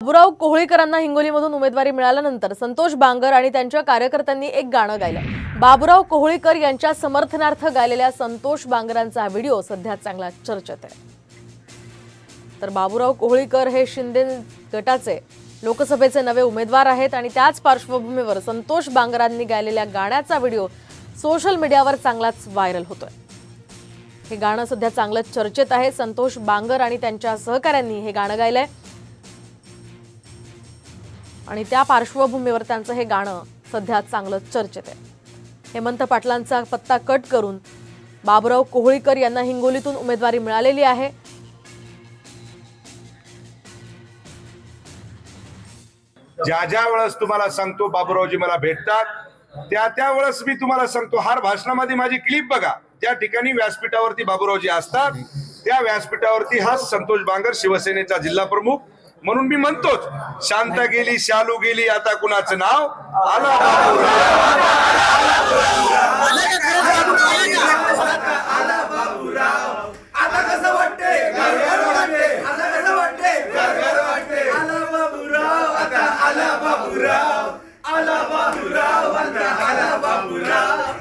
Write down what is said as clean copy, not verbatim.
बाबुराव कोहळीकरांना हिंगोलीमधून उमेदवारी मिळाल्यानंतर संतोष बांगर आणि त्यांच्या कार्यकर्त्यांनी एक गाणं गायलं। बाबुराव कोहळीकर यांच्या समर्थनार्थ गायलेल्या संतोष बांगरांचा हा व्हिडिओ सध्या चांगला चर्चेत आहे। तर बाबुराव कोहळीकर हे शिंदे गटाचे लोकसभेचे नवे उमेदवार आहेत आणि त्याच पार्श्वभूमीवर संतोष बांगरांनी गायलेल्या गाण्याचा व्हिडिओ सोशल मीडियावर चांगलाच व्हायरल होतोय। हे गाणं सध्या चांगलं चर्चेत आहे। संतोष बांगर आणि त्यांच्या सहकाऱ्यांनी हे गाणं गायलंय आणि त्या पार्श्वभूमीवर त्यांचं हे गाणं सध्या चांगलं चर्चेत आहे। हेमंत पाटलांचा पत्ता कट करून बाबुराव कोहळीकर यांना हिंगोलीतून उमेदवारी मिळालेली आहे। ज्या वेळेस तुम्हाला सांगतो बाबुरावजी मला भेटतात त्या वेळेस मी तुम्हाला सांगतो, हर भाषणामध्ये माझी क्लिप बघा, त्या ठिकाणी व्यासपीठावरती बाबुरावजी असतात, त्या व्यासपीठावरती हा संतोष बांगर शिवसेनेचा जिल्हा प्रमुख म्हणून मी म्हणतोच, शांता गेली शालू गेली आता कुणाचं नाव आला बाबुराव। आता कसं वाटतंय आला बाबुराव, आला बाबुराव, आला बाबुराव, आला बाबुराव।